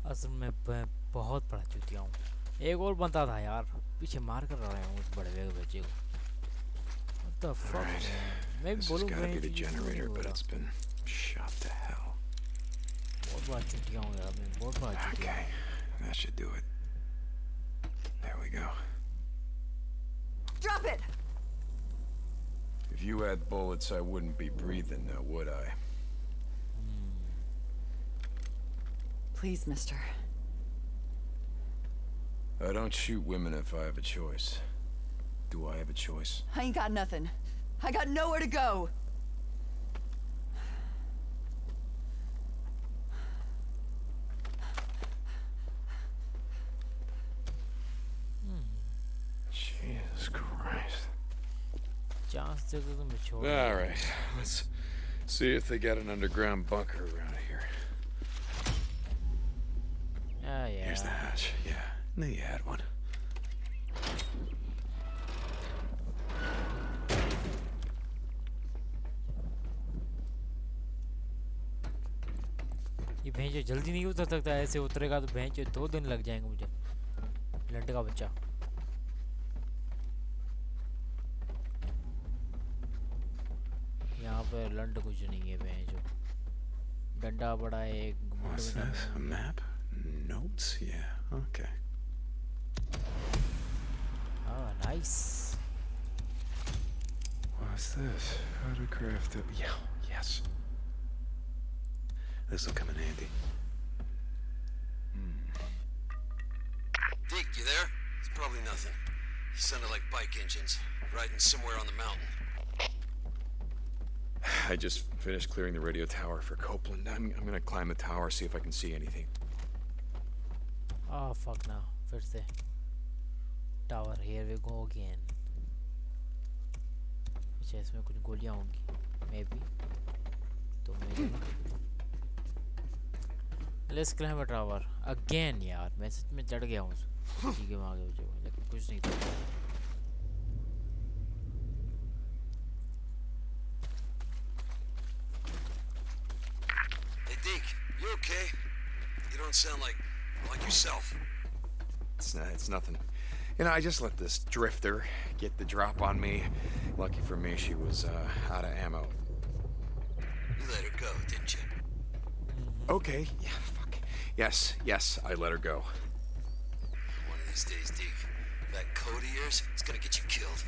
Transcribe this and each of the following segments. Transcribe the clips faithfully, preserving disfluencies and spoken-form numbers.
असल में मैं बहुत बड़ा चूतिया हूँ। एक और बनता था यार, पीछे मार कर रहा हूँ उस बड़े वेग बच्चे को। What the All fuck right. man? मैं भी This has बोलूँ got to मैं be the चीज़ क्यों नहीं generator, हो but रहा। it's been shot to hell. बहुत बड़ा चूतिया हूँ यार मैं, बहुत बड़ा चूतिया Okay, हूँ। that should do it. There we go. Drop it! If you had bullets, I wouldn't be breathing now, would I? Please, mister. I don't shoot women if I have a choice. Do I have a choice? I ain't got nothing. I got nowhere to go. Jesus Christ. Chance दे दो तो मैं छोड़ All दूँगा। right, let's see if they got an underground bunker around here. Ah, yeah. Here's the hatch. Yeah, I knew you had one. ये भैंस जल्दी नहीं उतर सकता, ऐसे उतरेगा तो भैंस दो दिन लग जाएंगे मुझे। लंड का बच्चा। यहाँ पे लंड कुछ नहीं है भैंस। डंडा बड़ा है एक। What's this? A map? Notes? Yeah, okay. Ah, nice. What's this? How to craft it? Yeah, yes. This'll come in handy. Hmm. Deke, you there? It's probably nothing. You sounded like bike engines, riding somewhere on the mountain. I just finished clearing the radio tower for Copeland. I'm, I'm gonna climb the tower, see if I can see anything. Oh fuck now. फिर से. Tower, here we go again. अच्छा इसमें कुछ गोलियां होंगी, maybe. तो मैं Let's climb a tower again यार, मैं सच में चढ़ गया हूँ ठीक है वहाँ के लेकिन कुछ नहीं था। Hey Deke, you okay? You don't sound like like yourself. It's not, it's nothing. You know, I just let this drifter get the drop on me. Lucky for me, she was uh, out of ammo. You let her go, didn't you? Okay, yeah, fuck. Yes, yes, I let her go. One of these days, Deke, that code of yours is gonna get you killed.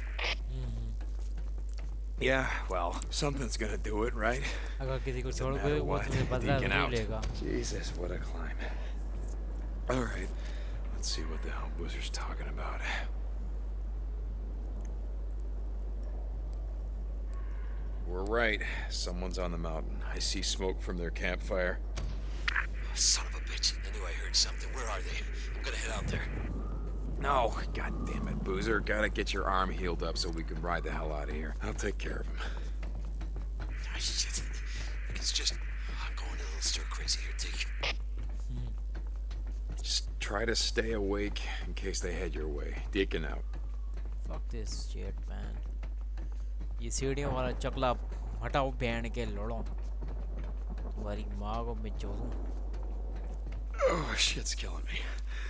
Yeah, well, something's gonna do it, right? अगर किसी को छोड़ Doesn't के matter वो what. तुम्हें बदला Deacon जरूर out. लेगा। Jesus, what a climb. All right, let's see what the hell Boozer's talking about. We're right. Someone's on the mountain. I see smoke from their campfire. Son of a bitch! I knew I heard something. Where are they? I'm gonna head out there. No, god damn it, Boozer. Gotta get your arm healed up so we can ride the hell out of here. I'll take care of him. Ah, shit. It's just I'm going a little stir crazy here, Deke. Just try to stay awake in case they head your way. Deacon out. Fuck this shit, man. ये सीढ़ियों वाला चकला हटाओ band के लड़ो। तुम्हारी माँ को मैं जोड़ूं। Oh, shit's killing me.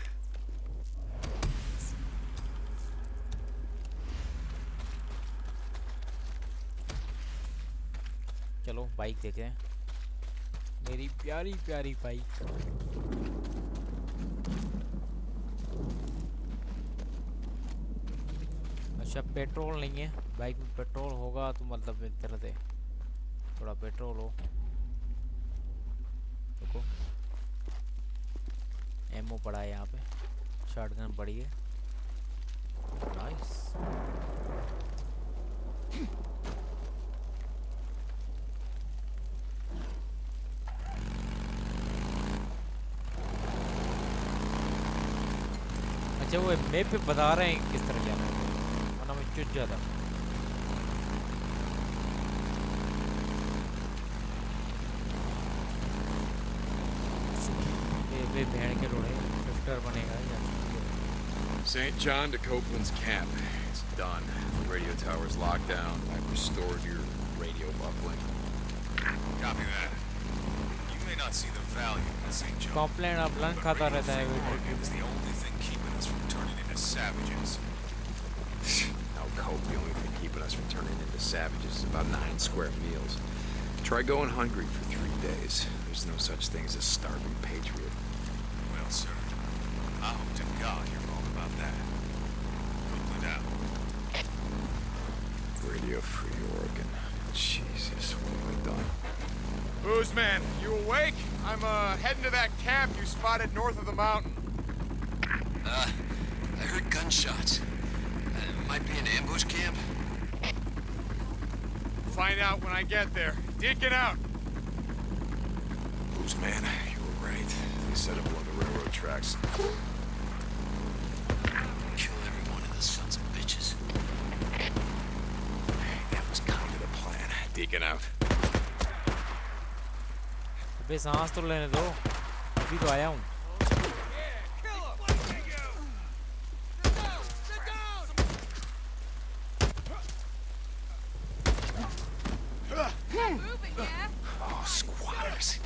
चलो बाइक देखें। मेरी प्यारी प्यारी बाइक। अच्छा पेट्रोल नहीं है बाइक में। पेट्रोल होगा तो मतलब एक तरह से थोड़ा पेट्रोल हो। देखो एमओ पड़ा है यहाँ पे, शॉटगन पड़ी है। नाइस। अच्छा वो मैप पे बता रहे हैं किस तरह जाना है, वरना मैं चुट जाता। ये वे भेड़ के लोड़े ड्रिफ्टर बनेगा यार। Saint John to Copeland's camp. It's done. The radio tower's locked down. I've restored your radio uplink. Copy that. You made not see the value in this, Saint John. Complain अब लन खाता रहता है video It's the only thing keeping us from turning into savages. Now, Cope, the only thing keeping us from turning into savages is about nine square meals. Try going hungry for three days. There's no such thing as a starving patriot. Well, sir, I hope to God you're wrong about that. Copeland out. Radio Free Oregon. Jesus, what have I done? Booze man, you awake? I'm uh heading to that camp you spotted north of the mountain. Uh, I heard gunshots. Uh, might be an ambush camp. Find out when I get there. Deacon out. Booze man, you were right. They set up along the railroad tracks. Kill every one of the sons of bitches. That was kind of the plan. Deacon out. अबे सांस तो लेने दो अभी तो आया हूँ Oh, squatters.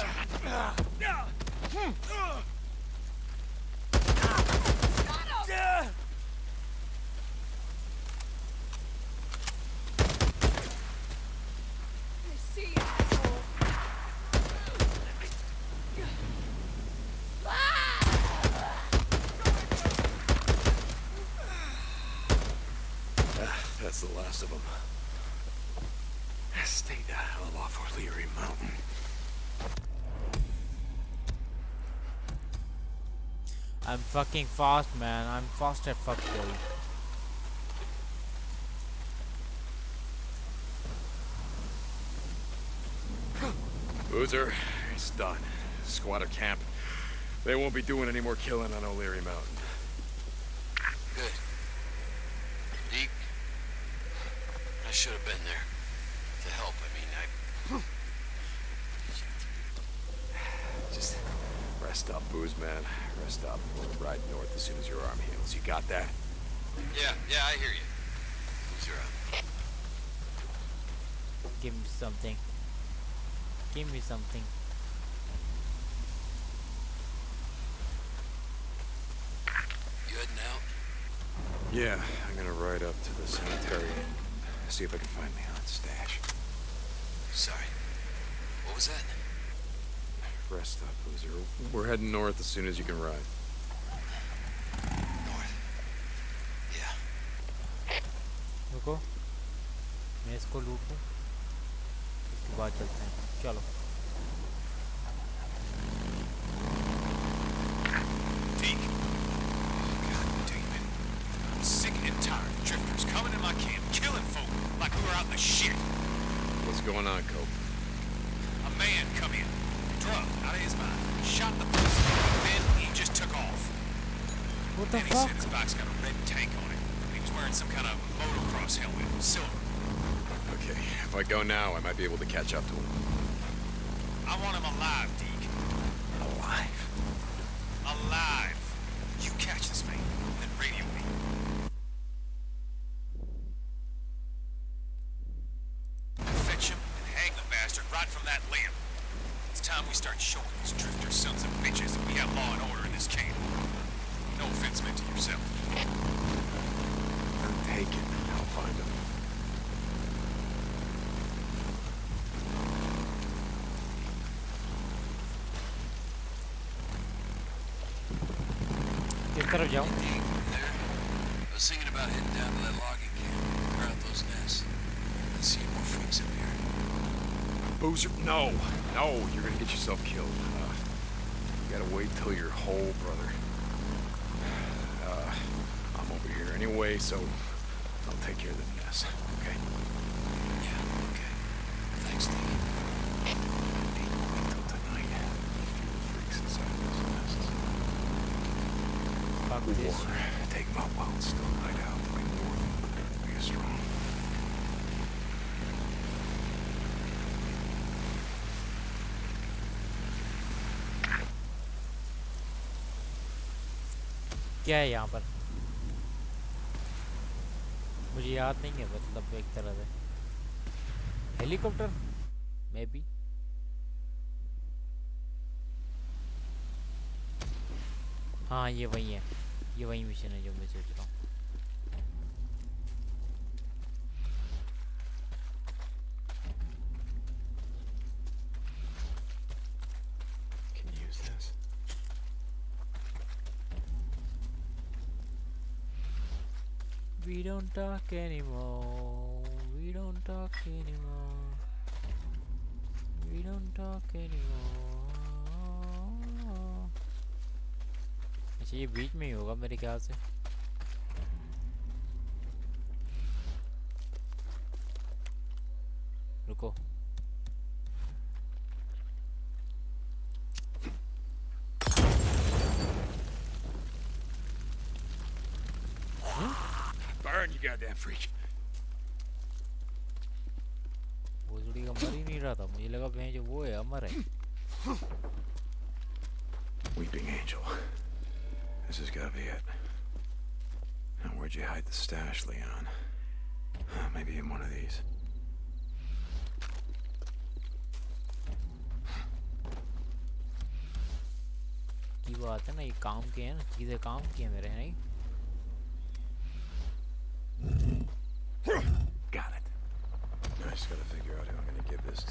That's the last of them. Stay the hell off O'Leary Mountain. I'm fucking fast, man. I'm fast as fuck, boy. Boozer, it's done. Squatter camp. They won't be doing any more killing on O'Leary Mountain. Good. Deke, I should have been there. To help, I mean, I... Just rest up, Booze man. Rest up. We'll ride north as soon as your arm heals. You got that? Yeah, yeah, I hear you. Boozer out. Give me something. Give me something. You heading out? Yeah, I'm gonna ride up to the cemetery and see if I can find my aunt's stash. Sorry. What was that? Rest up, Boozer. We're heading north as soon as you can ride. North. Yeah. रुको मैं इसको लूट लूँ उसके बाद चलते हैं चलो Deke. God damn it. I'm sick and tired of drifters coming in my camp, killing folk like we were out in the shit. What's going on, Cope? A man come in, drugged out of his mind, shot the person, and then he just took off. What the And he fuck? said his bike's got a red tank on it. He was wearing some kind of motocross helmet, silver. Okay, if I go now, I might be able to catch up to him. I want him alive, Deke. Alive? Alive. You catch this man, then radio me. Fetch him and hang the bastard right from that limb. It's time we start showing these drifter sons of bitches that we have law and order in this camp. No offense meant to yourself. Then take it. I'll find him. किस तरफ जाऊँ Deke, there. I was thinking about heading down to that logging camp, clear out those nests. Let's see more freaks up here. Boozer, no. No, you're gonna get yourself killed. Uh, you gotta wait till you're whole, brother. Uh, I'm over here anyway, so I'll take care of the mess, okay? Yeah, okay. Thanks, Deke. Wait till tonight. Few freaks inside those nests. fuck Or this take them out while it's still night out. Be more, be strong. क्या है यहाँ पर मुझे याद नहीं है मतलब एक तरह से हेलीकॉप्टर मे बी हाँ ये वही है, ये वही मिशन है जो मैं सोच रहा हूँ. Can you use this? We don't talk anymore. We don't talk anymore. We don't talk anymore. अच्छा ये बीच में ही होगा मेरे ख्याल से. रुको. Burn, you goddamn freak. भोसड़ी का मर ही नहीं रहा था, मुझे लगा भैं जो वो है अमर है. Weeping Angel. This has gotta be it. Now where'd you hide the stash, Leon? Uh, maybe in one of these. की बात है ना, ये काम के हैं ना, चीजें काम की हैं मेरे, नहीं. Got it. I just gotta figure out who I'm gonna give this to.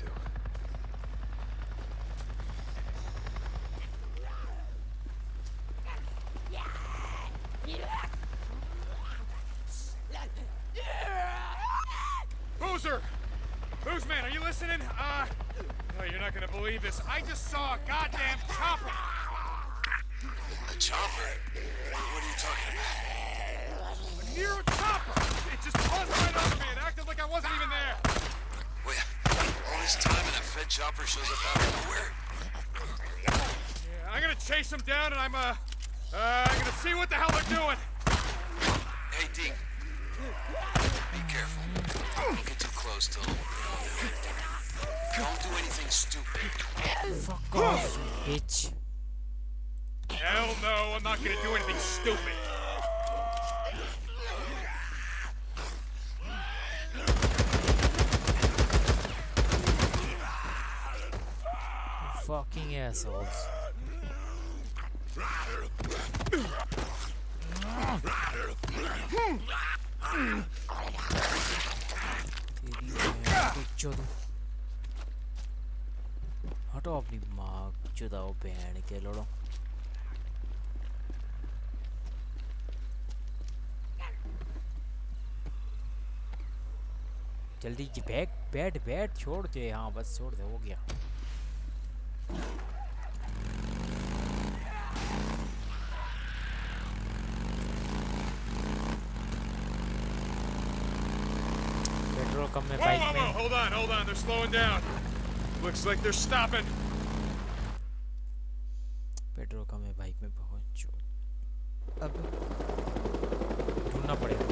Boozer! Boozman, are you listening? Uh, oh, you're not gonna believe this. I just saw a goddamn chopper! A chopper? What are you talking about? A Nero chopper! It just buzzed right over me and acted like I wasn't even there! Wait, all this time and a Fed chopper shows up out of nowhere? Yeah, I'm gonna chase them down and I'm, uh, uh, I'm gonna see what the hell they're doing! Hey, Deke. Be careful. Don't get too close to them. Don't do anything stupid. Fuck off, bitch. Hell no, I'm not gonna do anything stupid! Fucking assholes. हटो अपनी माँ चुदाओ बहन के लड़ो. जल्दी बैठ बैठ बैठ छोड़ दे. हाँ बस छोड़ दे, हो गया. पेट्रोल कम में Whoa, बाइक whoa, whoa, में. hold on, hold on, they're slowing down. Looks like they're stopping. Petrol कम में बाइक में पहुंचो. अब ढूंढना पड़ेगा.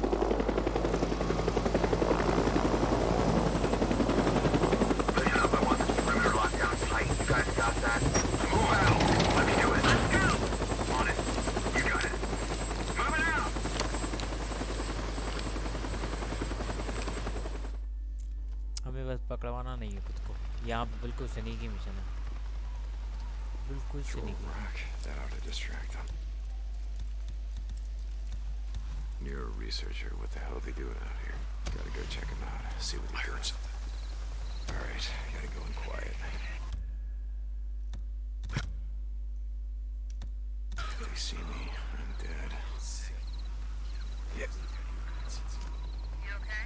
हमें बस पकड़वाना नहीं है खुद को. यहाँ पे बिल्कुल स्नीकी मिशन है, बिल्कुल sneaky. That ought to distract them. You're a researcher. What the hell are they doing out here? Gotta go check them out. See what I they're heard doing. something. All right, gotta go in quiet. If they see me, I'm dead. Yeah. You okay?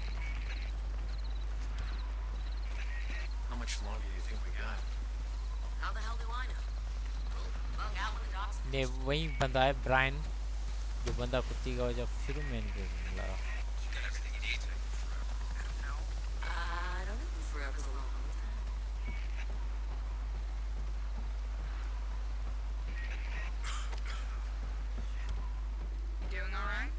How much longer do you think we got? How the hell do I know? Bung out with the docs. ने वही बंदा है Brian, जो बंदा कुत्ती का जब शुरू में इनके लगा. You got everything you need? Uh, I don't think forever's alone. You doing all right?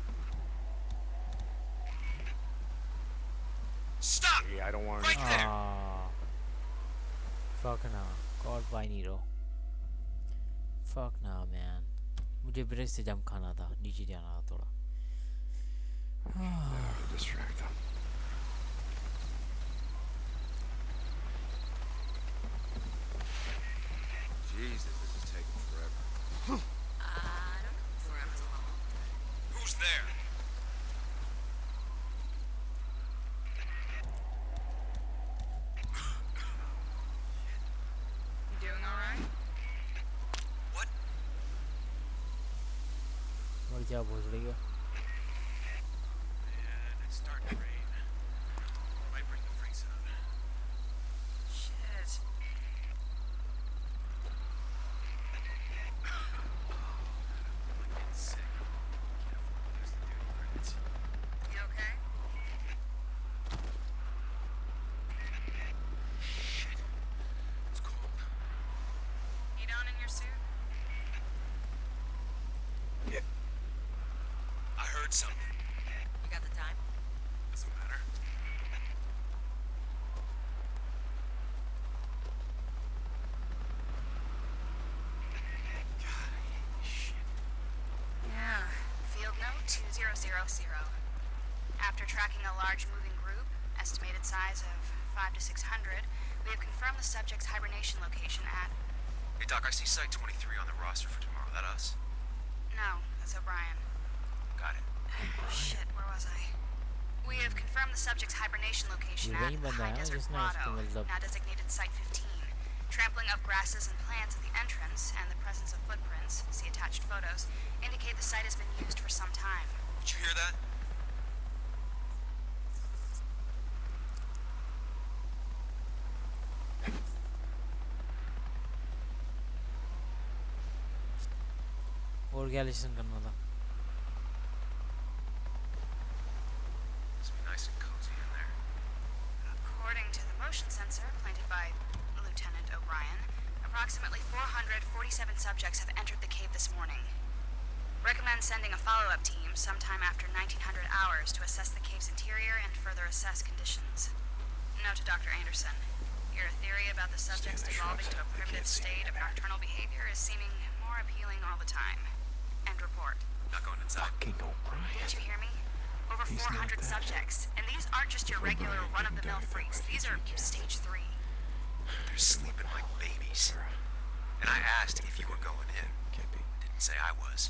Stop! Yeah, I don't want Right there! Ah, fuck nah. God by Nero. Fuck nah man. मुझे bridge से jump खाना था, नीचे जाना था थोड़ा. That ought to distract them. Jesus, this is taking forever. Uh, जा भोसड़ी का And it's starting to rain. Might bring the freeze out. Shit. I'm getting sick. Can't afford to lose the duty credits. You okay? Shit. It's cold. Heat on in your suit? Yeah. I heard something. You got the time? Doesn't matter. God, I hate this shit. Yeah. Field note two zero zero zero. After tracking a large moving group, estimated size of five to six hundred, we have confirmed the subject's hibernation location at... Hey, Doc, I see Site twenty-three on the roster for tomorrow. That us? No, that's O'Brien. Got it. Shit, where was I? We have confirmed the subject's hibernation location ये at वही बंदा High है Desert जिसने उसको Grotto, मतलब now designated Site fifteen. Trampling of grasses and plants at the entrance and the presence of footprints, see attached photos, indicate the site has been used for some time. Did you hear that? और क्या listen करना था Must be nice and cozy in there. According to the motion sensor planted by Lieutenant O'Brien, approximately four hundred forty-seven subjects have entered the cave this morning. Recommend sending a follow-up team sometime after nineteen hundred hours to assess the cave's interior and further assess conditions. Note to Doctor Anderson. Your theory about the subjects Stay in the devolving shrubs. to a They primitive can't see state of nocturnal behavior is seeming more appealing all the time. End report. Not going inside. Fucking O'Brien. Did you hear me? Over He's four not hundred that. subjects, and these aren't just your regular O'Brien run-of-the-mill couldn't die freaks. that These are refugee camp. stage three. They're sleeping like babies. And I asked if you were going in. Can't be. Didn't say I was.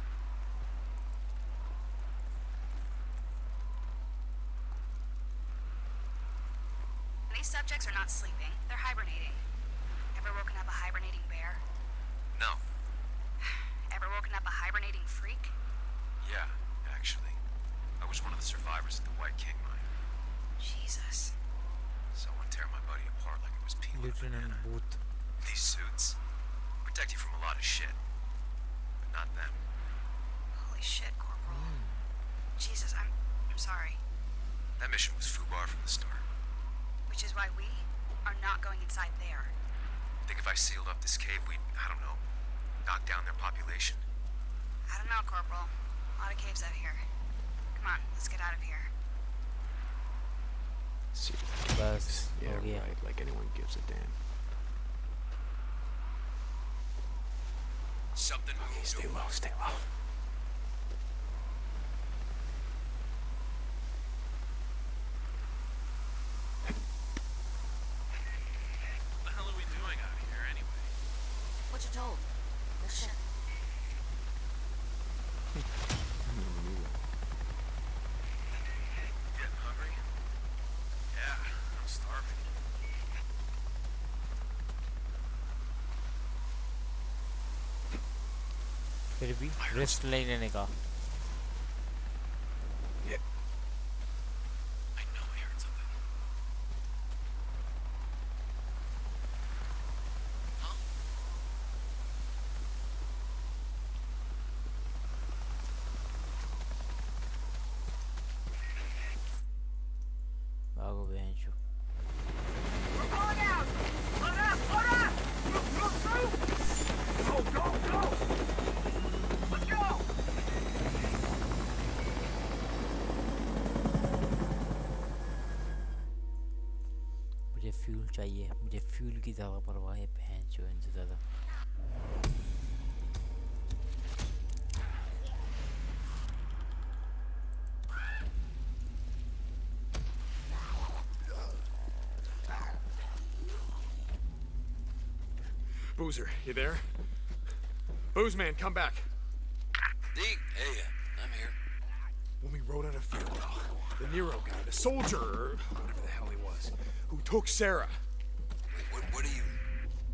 These subjects are not sleeping. They're hibernating. Ever woken up a hibernating bear? No. Ever woken up a hibernating freak? Yeah, actually. I was one of the survivors at the White King mine. Jesus. Someone tear my buddy apart like it was peeling a Lieutenant banana. Booth These suits protect you from a lot of shit. But not them. Holy shit, Corporal. Jesus, I'm... I'm sorry. That mission was FUBAR from the start. Which is why we are not going inside there. Think if I sealed up this cave, we'd, I don't know, knock down their population? I don't know, Corporal. A lot of caves out here. Come on, let's get out of here. See. बस Yeah, हो गया right. Like anyone gives a damn. Something Okay, moved stay over. low, stay low. What the hell are we doing out here anyway? What you told? No shit. Getting hungry? Yeah, I'm starving. फिर भी rest ले लेने का I know I heard something. Huh? भागो बहन चो We're pulling out! Load up! Load up! Move, move, move! Go, go, go! Let's go! मुझे fuel चाहिए मुझे फ्यूल की ज़्यादा परवाह है बहन चो इनसे ज़्यादा Boozer, you there? Booze man, come back. Deke, hey, uh, I'm here. When we rode out of Farewell, the Nero guy, the soldier, or whatever the hell he was, who took Sarah, Wait, what, what are you...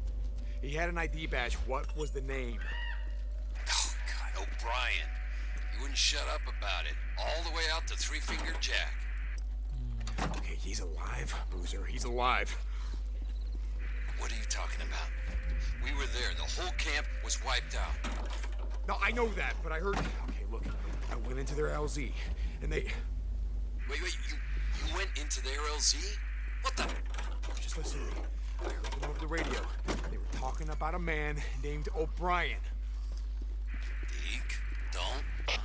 he had an I D badge. What was the name? Oh, God, O'Brien. You wouldn't shut up about it. All the way out to Three Finger Jack. Okay, he's alive, Boozer. He's alive. What are you talking about? We were there. The whole camp was wiped out. No, I know that, but I heard... Okay, look. I went into their L Z, and they... Wait, wait, you, you went into their L Z? What the... Just listen to me. I heard them over the radio. They were talking about a man named O'Brien. Deke, don't...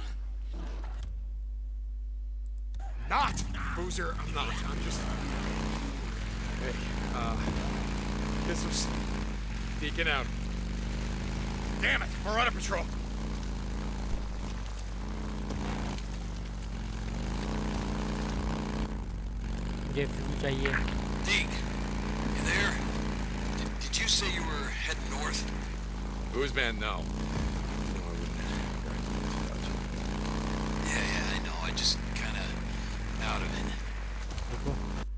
Not! Boozer, I'm not. I'm just... Hey, uh... This was... Deacon out. Damn it! We're out of patrol! मुझे fuel चाहिए. Deke, you there? Did, did you say you were heading north? Booze man, no. Yeah, yeah, I know. I just kind of out of it. देखो.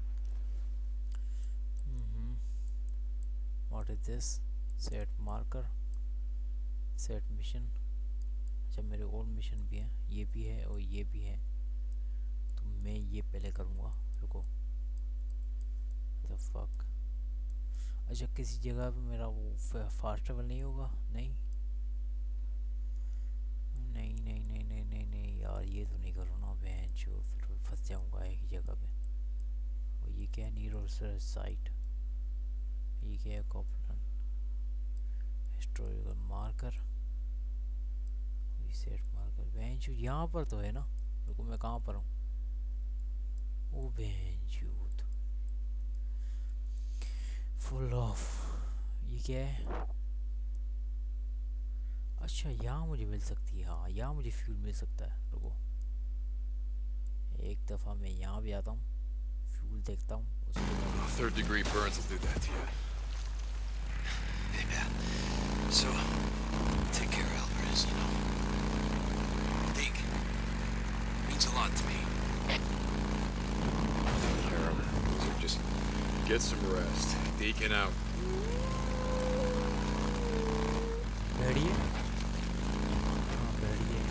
हम्म. What is this? Set marker. Set mission. अच्छा मेरे और mission भी हैं. ये भी है और ये भी है. तो मैं ये पहले करूँगा. रुको. The fuck. अच्छा किसी जगह पे मेरा वो फास्ट ट्रेवल नहीं होगा. नहीं नहीं नहीं नहीं नहीं नहीं नहीं यार ये तो नहीं करो ना बहन जो फिर फंस जाऊंगा एक ही जगह पे. और ये क्या है? नीरो साइट. ये क्या है? कॉपलन हिस्टोरिकल मार्कर. Reset marker. बहन जो यहाँ पर तो है ना. रुको मैं कहाँ पर हूँ? ओ बहन जो फुल ऑफ. ये क्या है? अच्छा यहाँ मुझे मिल सकती है. हाँ यहाँ मुझे फ्यूल मिल सकता है. रुको एक दफ़ा मैं यहाँ भी आता हूँ. फ्यूल देखता हूँ. Third degree burns will do that to you. Yeah. So, take care, Alvarez, you know. Deke, means a lot to me. Boozer, just get some rest. Deacon out. Ready है. हाँ रेडी है.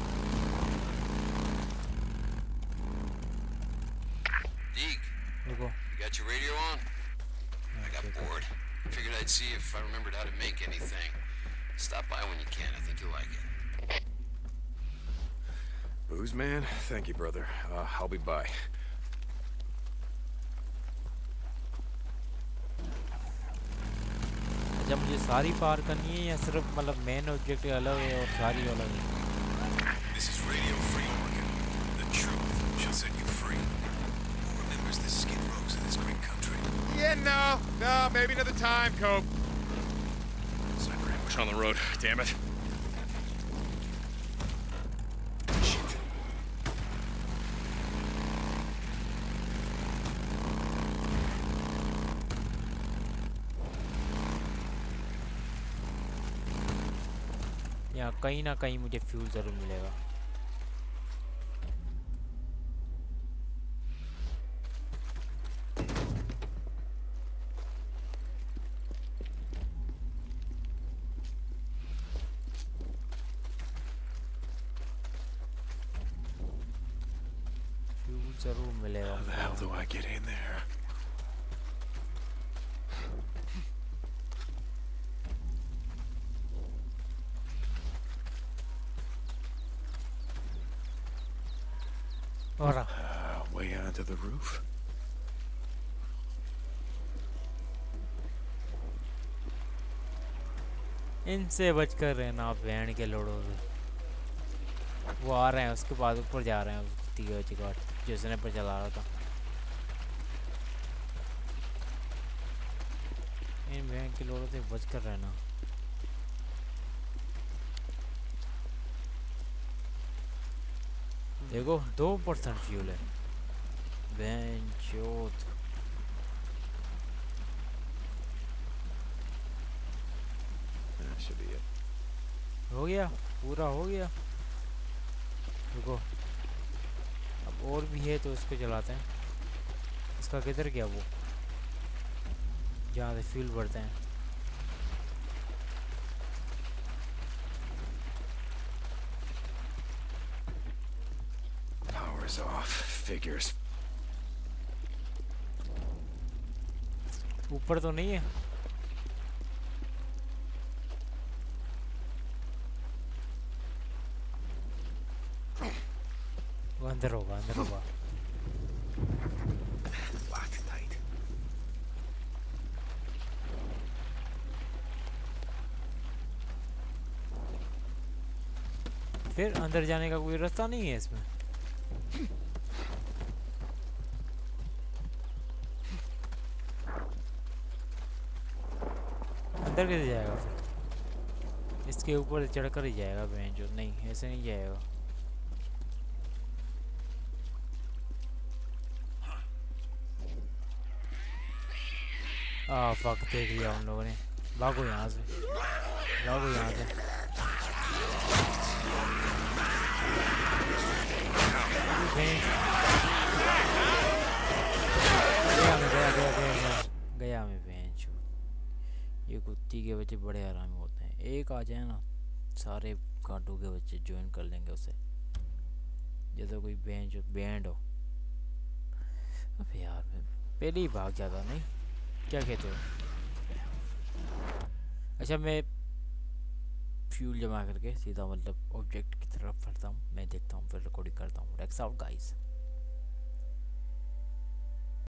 Deke, रुको. you got your radio on? I got bored. Figured I'd see if I remembered how to make anything. Stop by when you can. I think you'll like it. Booze man, thank you, brother. Uh, I'll be by. अच्छा मुझे सारी पार करनी है या सिर्फ मतलब main object अलग है और सारी अलग है? This is Radio Free Oregon. The truth shall set you free. Who remembers the skid rows of this great country? Yeah, no. No, maybe another time, Cope. Sniper ambush on the road. Damn it. Shit. यहाँ कहीं ना कहीं मुझे fuel ज़रूर मिलेगा. Fuel ज़रूर मिलेगा. How the hell do I get in there? और Uh, way onto the roof. इनसे बचकर रहना आप बहन के लोड़ों से. वो आ रहे हैं उसके बाद ऊपर जा रहे हैं. तीर चिगाट जो स्नाइपर चला रहा था. इन बहन के लोड़ों से बचकर रहना. देखो दो परसेंट फ्यूल है. बहन चोत. That should be it. हो गया पूरा हो गया. रुको अब और भी है तो इसको चलाते हैं. इसका किधर गया वो जहाँ से फ्यूल भरते हैं? Cameras off. Figures. ऊपर तो नहीं है? वो अंदर होगा, अंदर होगा। Locked tight. फिर अंदर जाने का कोई रास्ता नहीं है इसमें? अंदर कैसे जाएगा फिर? इसके ऊपर चढ़कर ही जाएगा बहन जो। नहीं, ऐसे नहीं जाएगा। आ फक, देख लिया उन लोगों ने। भागो यहाँ से, भागो यहाँ से। गया मैं, गया गया गया गया गया मैं बहन चो। ये कुत्ती के बच्चे बड़े आराम होते हैं। एक आ जाए ना, सारे कांटों के बच्चे ज्वाइन कर लेंगे उसे, जैसे कोई बहन जो बैंड हो। अब यार मैं पहले ही भाग जाता। नहीं, क्या कहते हो? अच्छा, मैं फ्यूल जमा करके सीधा मतलब ऑब्जेक्ट की तरफ बढ़ता हूँ। मैं देखता हूँ, फिर रिकॉर्डिंग करता हूँ। Rex out guys.